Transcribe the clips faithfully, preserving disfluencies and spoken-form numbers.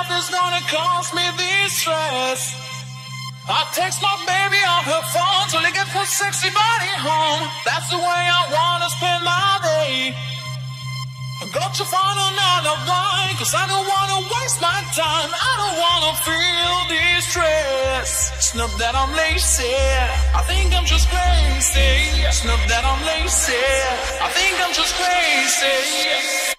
nothing's gonna cause me this stress. I text my baby on her phone till I get her sexy body home. That's the way I wanna spend my day. I got to find another line, cause I don't wanna waste my time. I don't wanna feel this stress. It's not that I'm lazy, I think I'm just crazy. It's not that I'm lazy, I think I'm just crazy.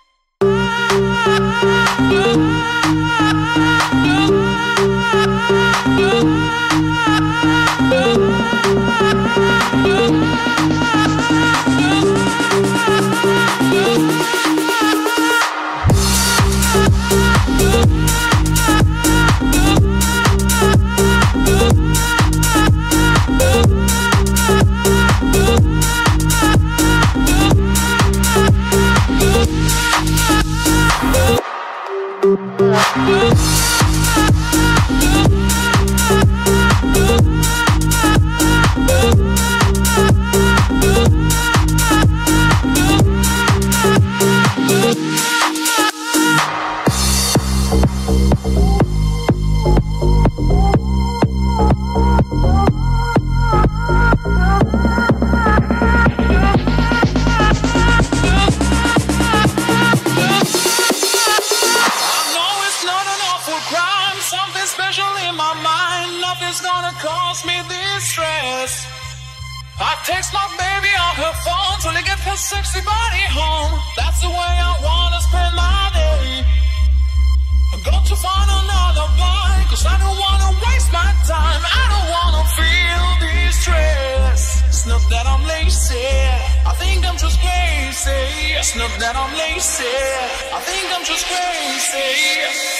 Something special in my mind, nothing's gonna cause me this stress. I text my baby on her phone till I get her sexy body home. That's the way I wanna spend my day. I got to find another guy, cause I don't wanna waste my time. I don't wanna feel this stress. It's not that I'm lazy, I think I'm just crazy. It's not that I'm lazy, I think I'm just crazy.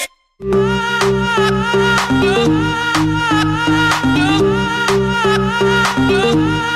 Thank you.